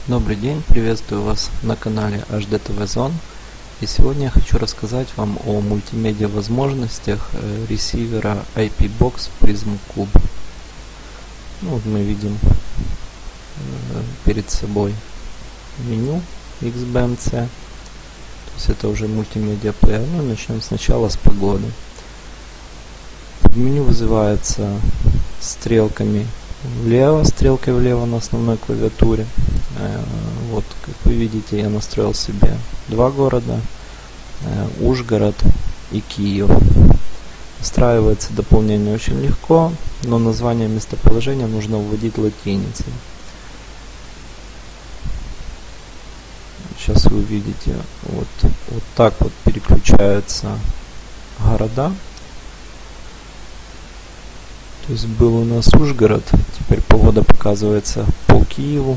Добрый день, приветствую вас на канале HDTV Zone. И сегодня я хочу рассказать вам о мультимедиа возможностях ресивера IP-Box Prism Cube. Вот мы видим перед собой меню XBMC. То есть это уже мультимедиа плеер. Начнем сначала с погоды. Меню вызывается стрелкой влево на основной клавиатуре. Вот, как вы видите, я настроил себе два города, Ужгород и Киев. Настраивается дополнение очень легко, но название местоположения нужно вводить латиницей. Сейчас вы увидите, вот так вот переключаются города. То есть был у нас Ужгород, теперь погода показывается по Киеву.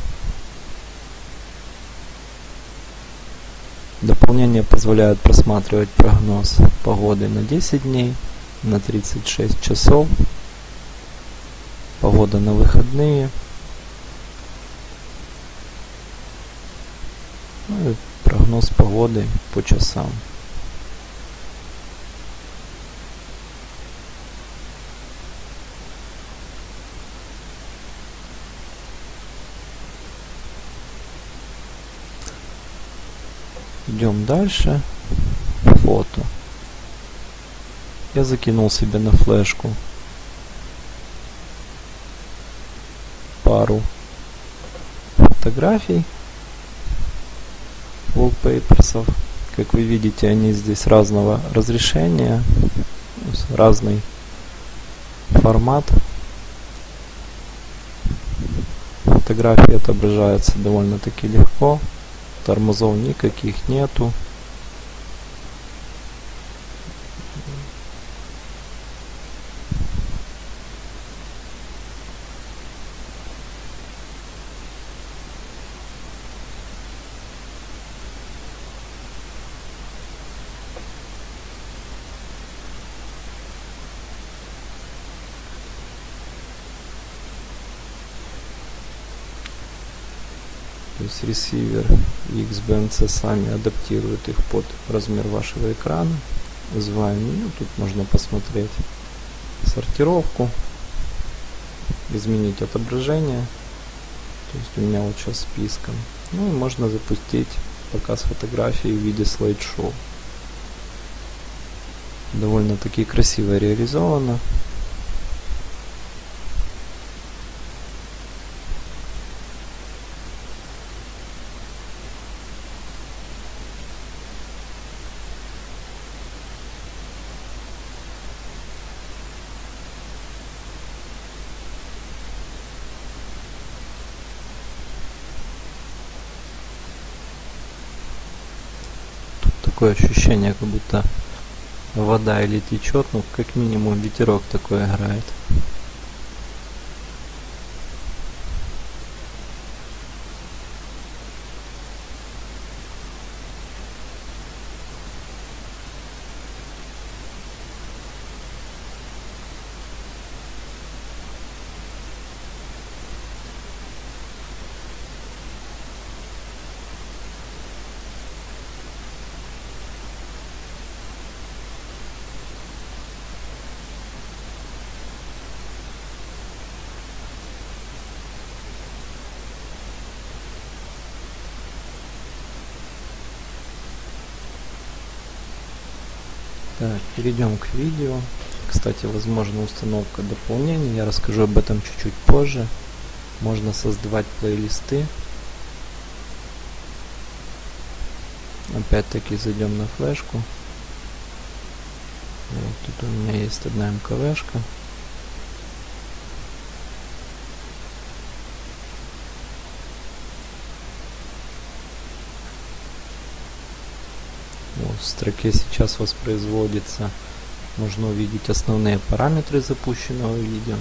Дополнение позволяет просматривать прогноз погоды на 10 дней, на 36 часов, погода на выходные, и прогноз погоды по часам. Идем дальше. Фото. Я закинул себе на флешку пару фотографий, wallpapers'ов. Как вы видите, они здесь разного разрешения, разный формат. Фотографии отображаются довольно-таки легко. Тормозов никаких нету. То есть ресивер и XBMC сами адаптируют их под размер вашего экрана. Вызываем меню. Тут можно посмотреть сортировку, изменить отображение. То есть у меня вот сейчас списком. И можно запустить показ фотографий в виде слайд-шоу. Довольно-таки красиво реализовано. Такое ощущение, как будто вода или течет, но как минимум ветерок такой играет. Так, перейдем к видео. Кстати, возможно установка дополнений. Я расскажу об этом чуть-чуть позже. Можно создавать плейлисты. Опять-таки зайдем на флешку. Вот тут у меня есть одна МКВшка. В строке сейчас воспроизводится. Можно увидеть основные параметры запущенного видео.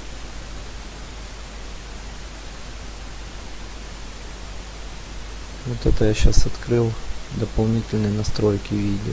Вот это я сейчас открыл дополнительные настройки видео.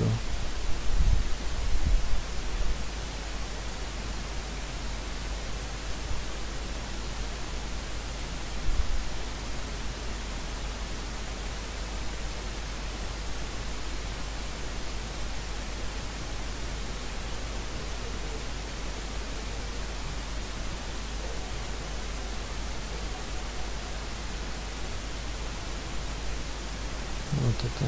Вот это.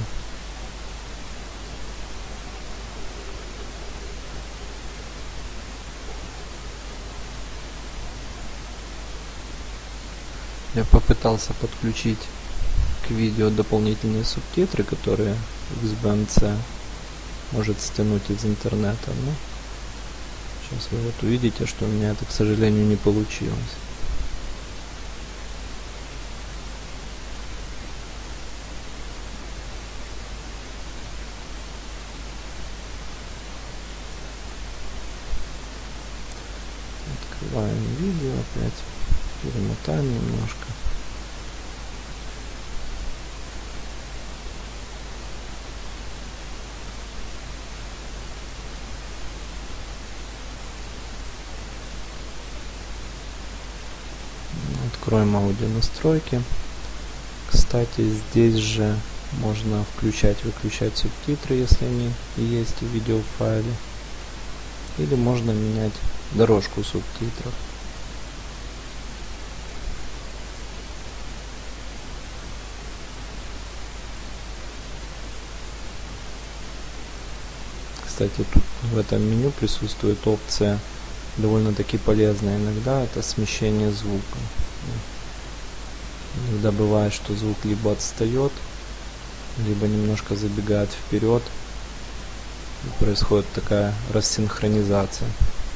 Я попытался подключить к видео дополнительные субтитры, которые XBMC может стянуть из интернета, но сейчас вы вот увидите, что у меня это, к сожалению, не получилось. Открываем видео опять, перемотаем немножко. Откроем аудио настройки. Кстати, здесь же можно включать-выключать субтитры, если они есть в видеофайле. Или можно менять дорожку субтитров. Кстати, тут в этом меню присутствует опция довольно-таки полезная иногда, это смещение звука. Иногда бывает, что звук либо отстает, либо немножко забегает вперед, и происходит такая рассинхронизация.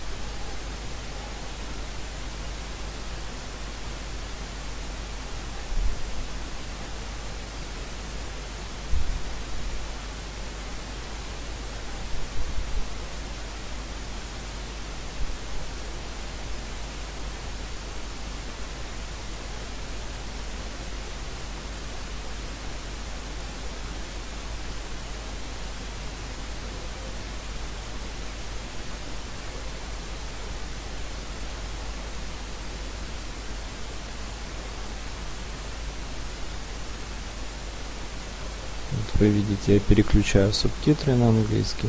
Вы видите, я переключаю субтитры на английский.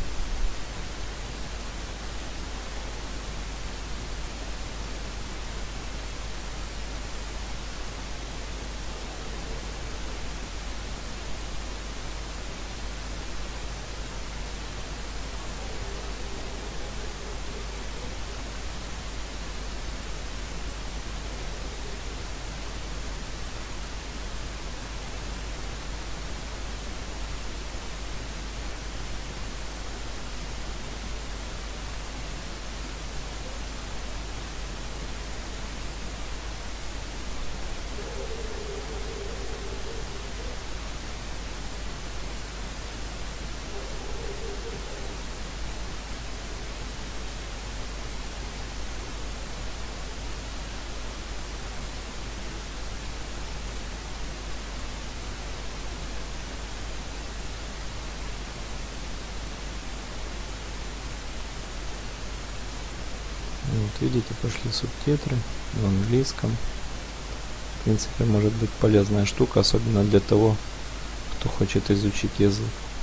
Вот видите, пошли субтитры на английском. В принципе, может быть полезная штука, особенно для того, кто хочет изучить язык.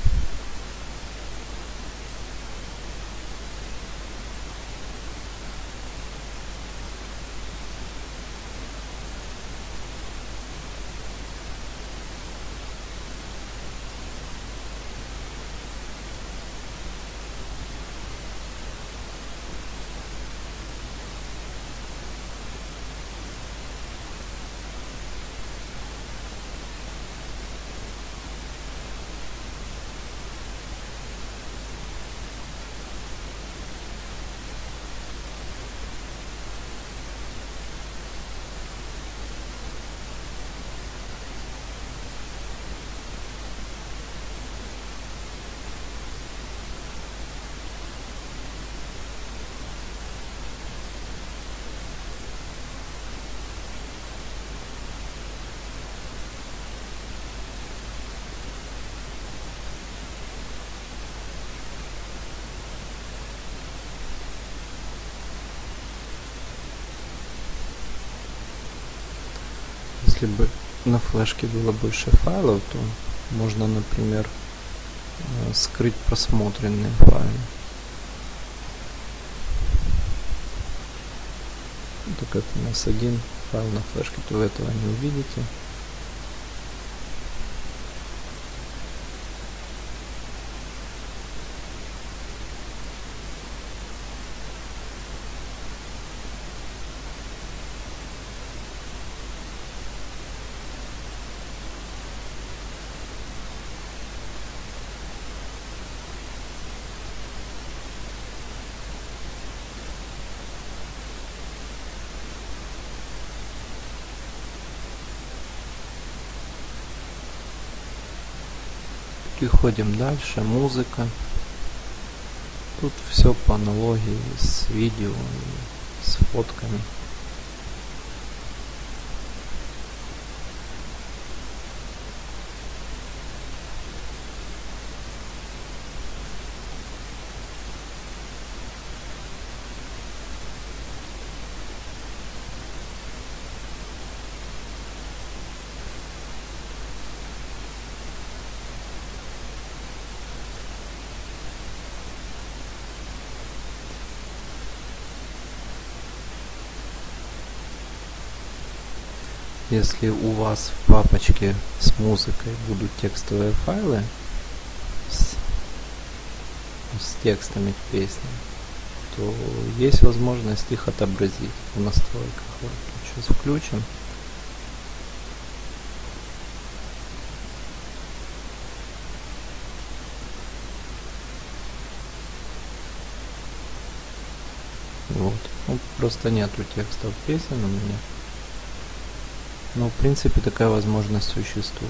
Если бы на флешке было больше файлов, то можно, например, скрыть просмотренные файлы. Так как у нас один файл на флешке, то вы этого не увидите. Переходим дальше. Музыка. Тут все по аналогии с видео, с фотками. Если у вас в папочке с музыкой будут текстовые файлы с текстами к песням, то есть возможность их отобразить в настройках. Вот, сейчас включим. Вот. Ну, просто нету текстов песен у меня. Но в принципе такая возможность существует.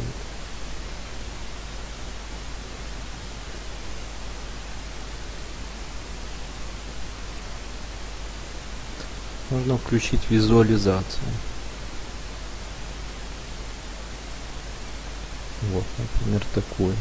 Можно включить визуализацию. Вот, например, такую.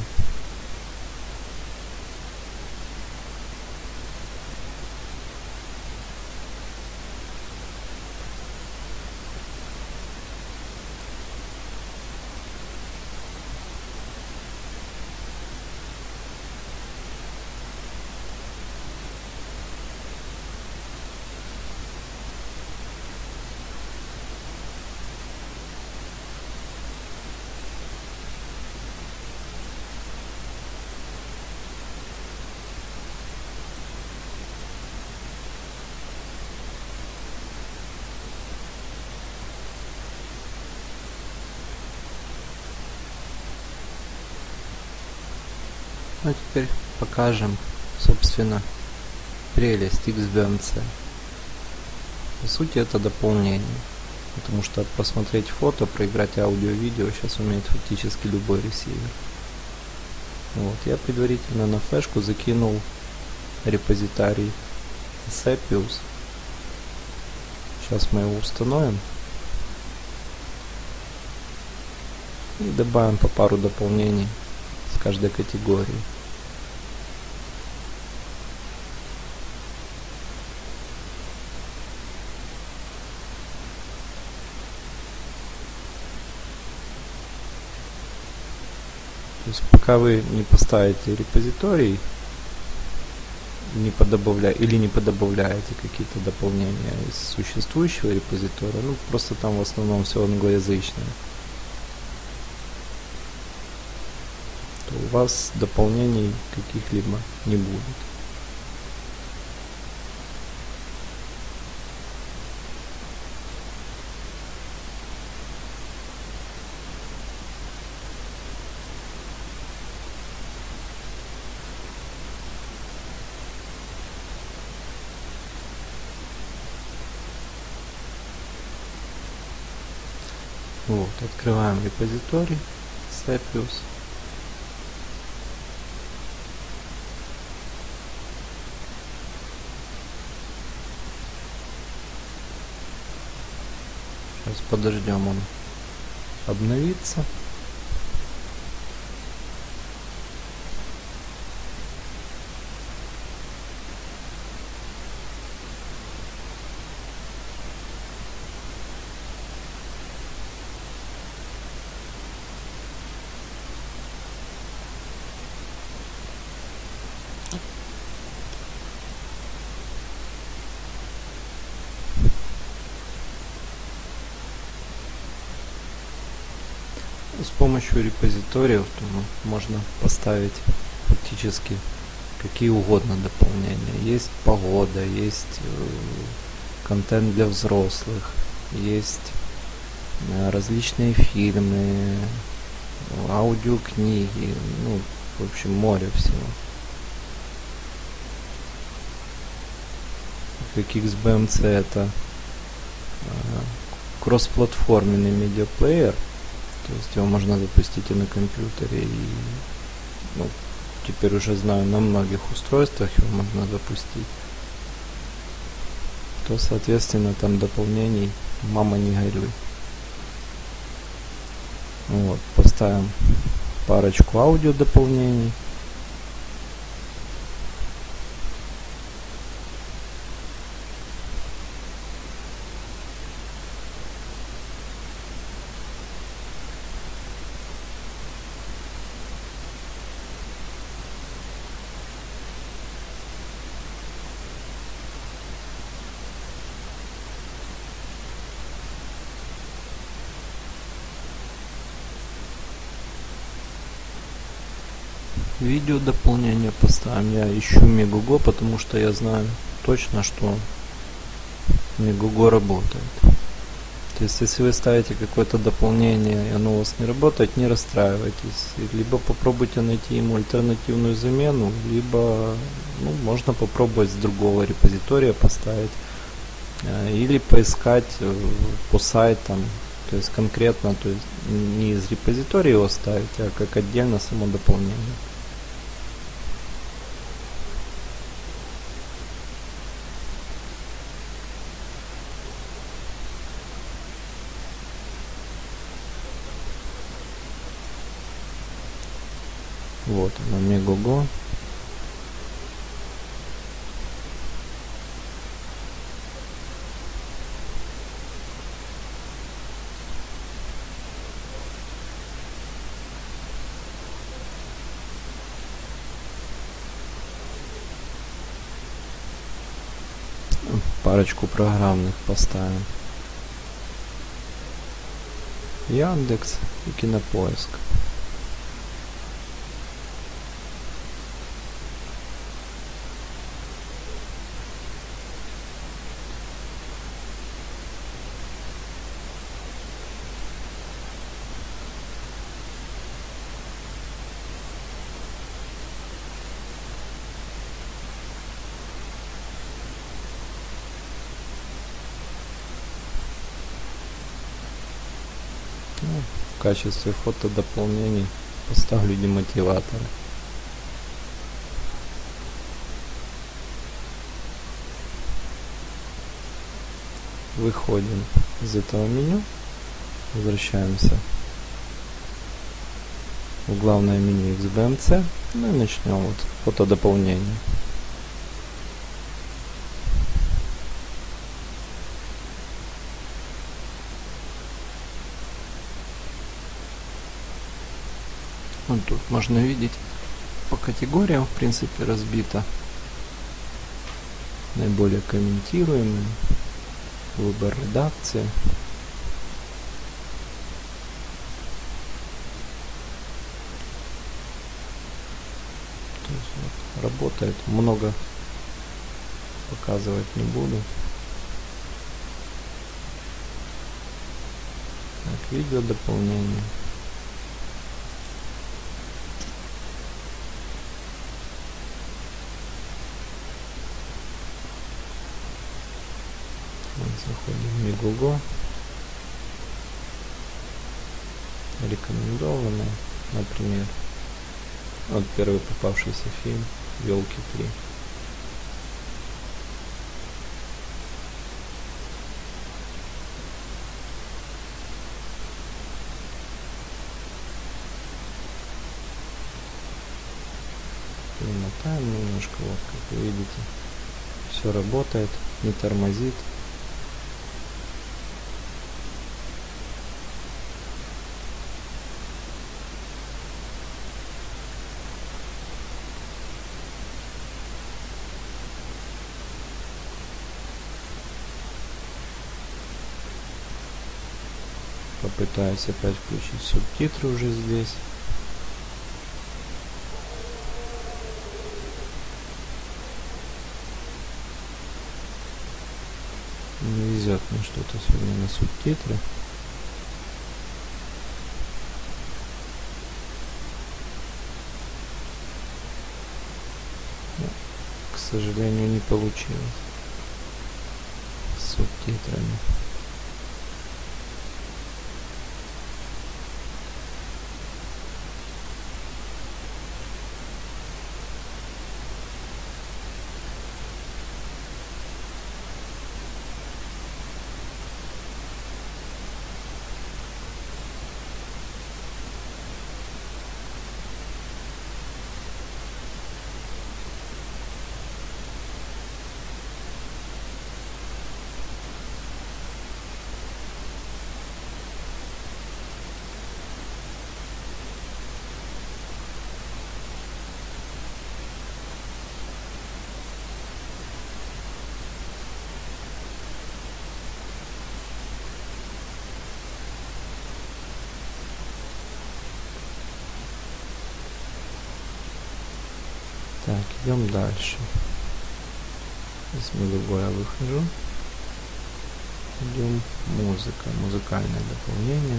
Ну, теперь покажем, собственно, прелесть XBMC. По сути, это дополнение, потому что просмотреть фото, проиграть аудио-видео сейчас умеет фактически любой ресивер. Вот, я предварительно на флешку закинул репозиторий Cepius. Сейчас мы его установим и добавим по пару дополнений с каждой категории. То есть пока вы не поставите репозиторий, не подобавляете какие-то дополнения из существующего репозитория, ну просто там в основном все англоязычное, то у вас дополнений каких-либо не будет. Вот, открываем репозиторий Cepius. Сейчас подождем, он обновится. С помощью репозиториев можно поставить фактически какие угодно дополнения. Есть погода, есть контент для взрослых, есть различные фильмы, аудиокниги, ну, в общем, море всего. Как XBMC это кроссплатформенный медиаплеер, то есть его можно запустить и на компьютере, и ну, теперь уже знаю, на многих устройствах его можно запустить, то, соответственно, там дополнений мама не горюй. Вот, поставим парочку аудио дополнений. Видео дополнение поставим. Я ищу Megogo, потому что я знаю точно, что Megogo работает. То есть, если вы ставите какое-то дополнение, и оно у вас не работает, не расстраивайтесь. Либо попробуйте найти ему альтернативную замену, либо можно попробовать с другого репозитория поставить. Или поискать по сайтам, то есть конкретно, то есть не из репозитория его ставить, а как отдельно само дополнение. Вот оно, Megogo. Парочку программных поставим. Яндекс и Кинопоиск. В качестве фотодополнений поставлю демотиваторы. Выходим из этого меню, возвращаемся в главное меню XBMC, и начнем вот фотодополнение. Вот тут можно видеть по категориям, в принципе, разбито. Наиболее комментируемые, выбор редакции. То есть, вот, работает, много показывать не буду. Так, видео дополнение. Заходим в Megogo. Рекомендованные, например, вот первый попавшийся фильм «Елки 3». Перемотаем немножко, вот как вы видите, все работает, не тормозит. Попытаюсь опять включить субтитры уже здесь. Не везет мне что-то сегодня на субтитры. Но, к сожалению, не получилось с субтитрами. Так, идем дальше. Из меловой я выхожу. Идем музыка, музыкальное дополнение.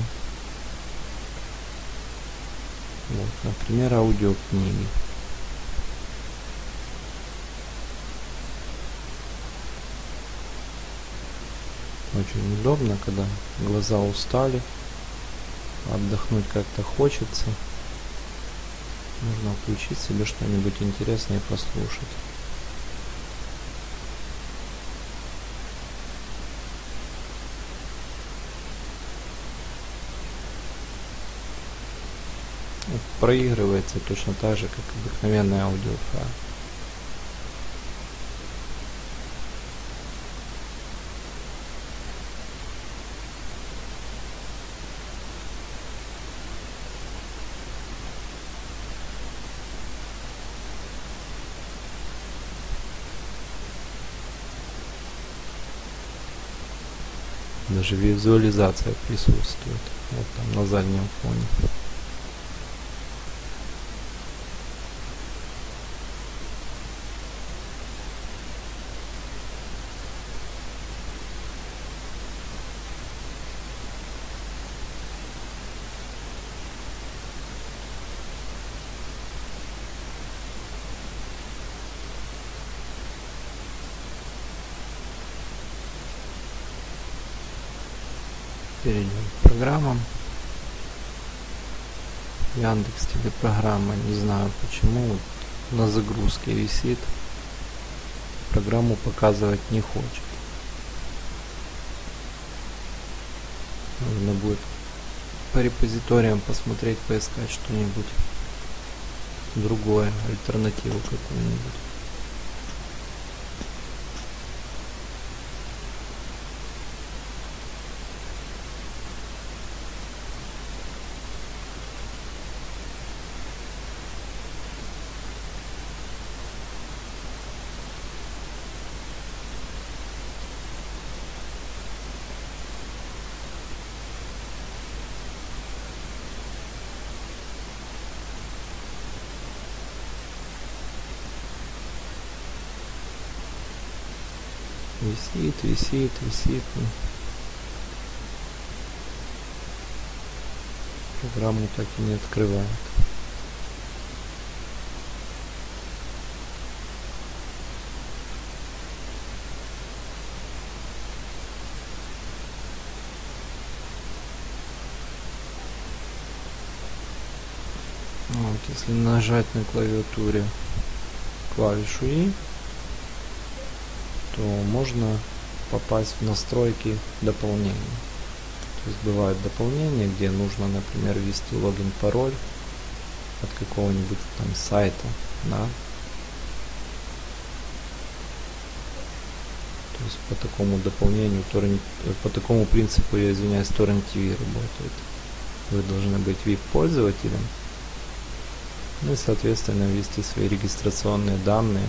Вот, например, аудиокниги. Очень удобно, когда глаза устали, отдохнуть как-то хочется. Нужно включить себе что-нибудь интересное и послушать. Проигрывается точно так же, как обыкновенный аудиофайл. Даже визуализация присутствует. Вот там на заднем фоне. Перейдем к программам. Яндекс телепрограмма, не знаю почему, на загрузке висит. Программу показывать не хочет. Нужно будет по репозиториям посмотреть, поискать что-нибудь другое, альтернативу какую-нибудь. Висит. Программу так и не открывает. Вот, если нажать на клавиатуре клавишу И, то можно попасть в настройки дополнений. То есть бывают дополнения, где нужно, например, ввести логин, пароль от какого-нибудь там сайта, да. То есть по такому дополнению, по такому принципу, я извиняюсь, Torrent TV работает. Вы должны быть VIP-пользователем, ну и, соответственно, ввести свои регистрационные данные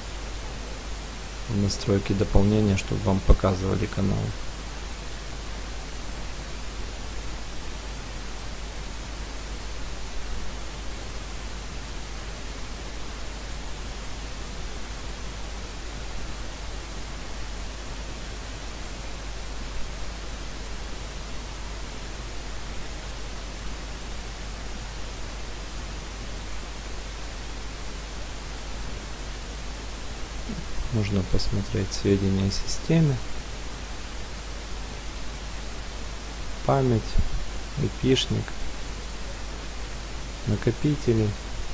в настройки дополнения, чтобы вам показывали канал. Можно посмотреть сведения о системе, память, IP-шник, накопители,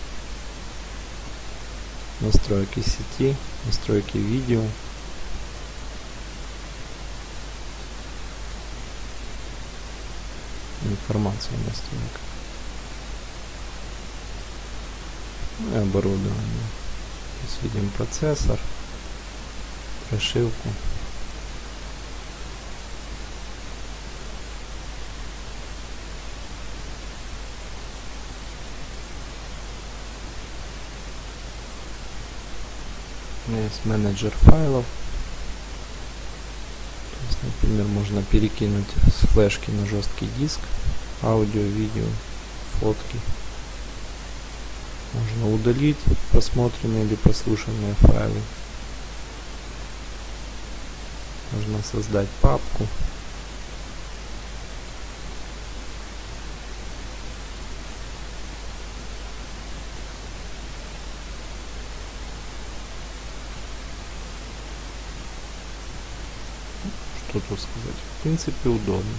настройки сети, настройки видео, информацию о настройках и оборудование. Здесь видим процессор, прошивку. У меня есть менеджер файлов. То есть, например, можно перекинуть с флешки на жесткий диск аудио, видео, фотки. Можно удалить просмотренные или прослушанные файлы. Можно создать папку. Что тут сказать? В принципе, удобно.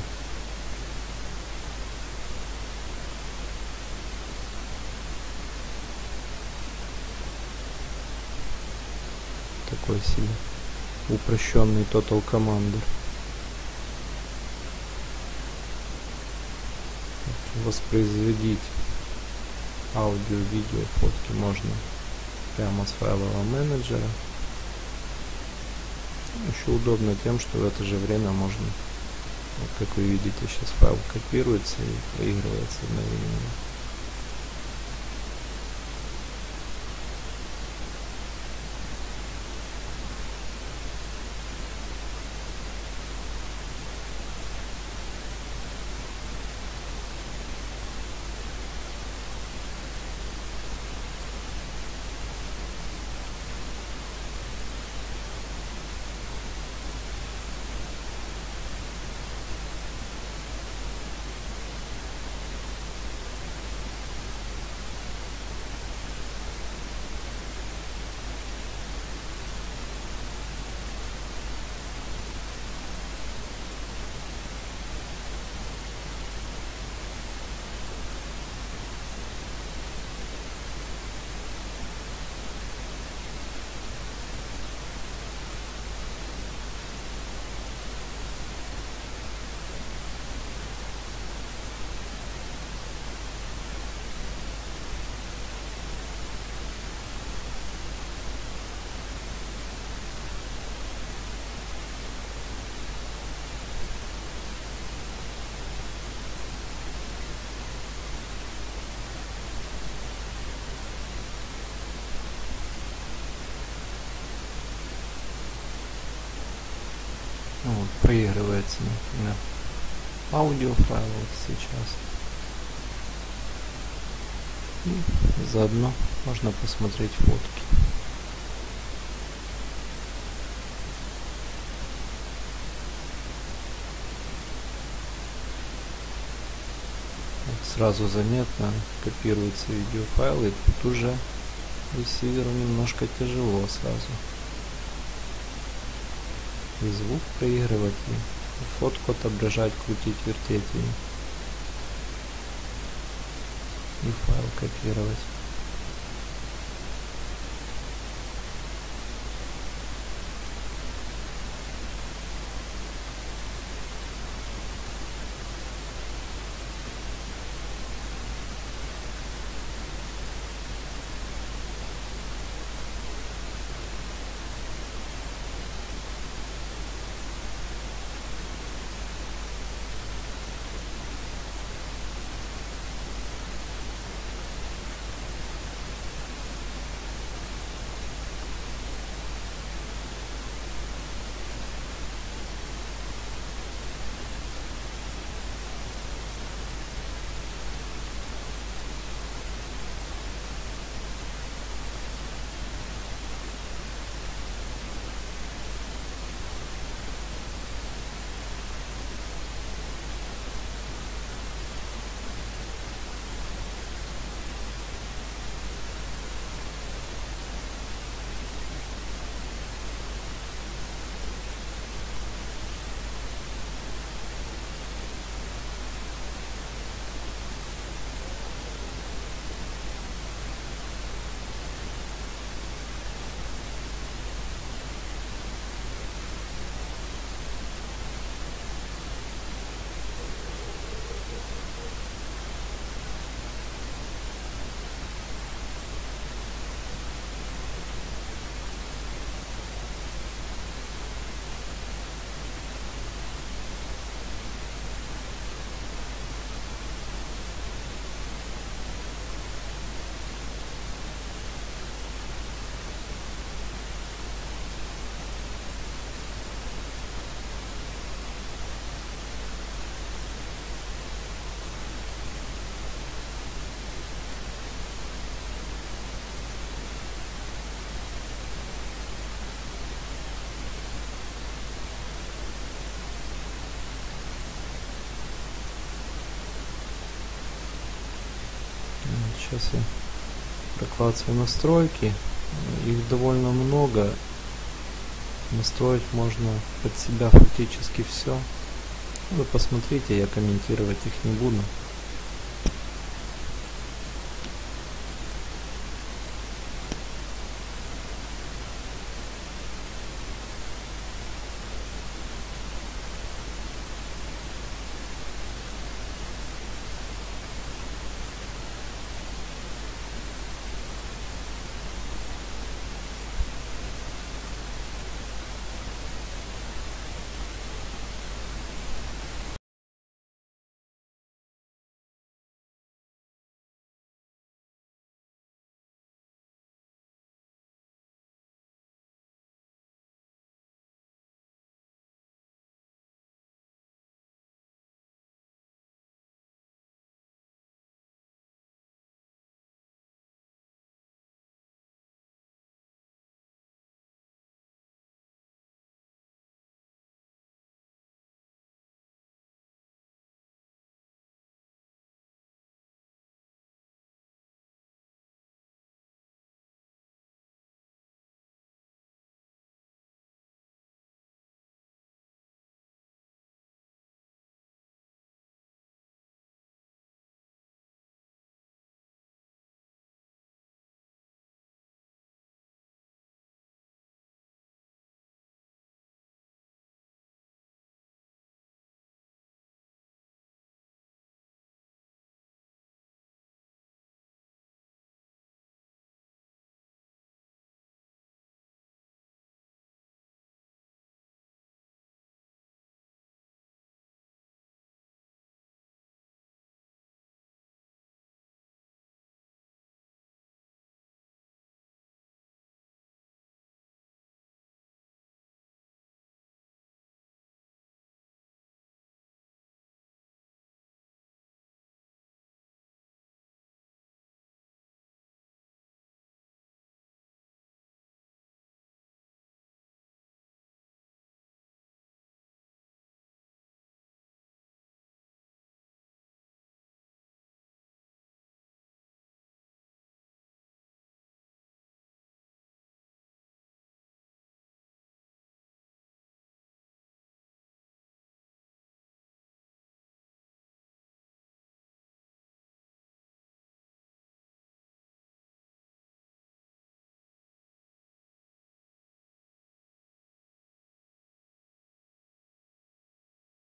Такой себе упрощенный Total Commander. Воспроизводить аудио, видео, фотки можно прямо с файлового менеджера. Еще удобно тем, что в это же время можно, вот как вы видите, сейчас файл копируется и проигрывается одновременно. Вот, проигрывается, например, аудиофайл вот сейчас. И заодно можно посмотреть фотки. Вот сразу заметно копируется видеофайл, и тут уже ресиверу немножко тяжело сразу и звук проигрывать, и фотку отображать, крутить, вертеть и файл копировать. Сейчас я прокладываю настройки. Их довольно много. Настроить можно под себя фактически все. Вы посмотрите, я комментировать их не буду.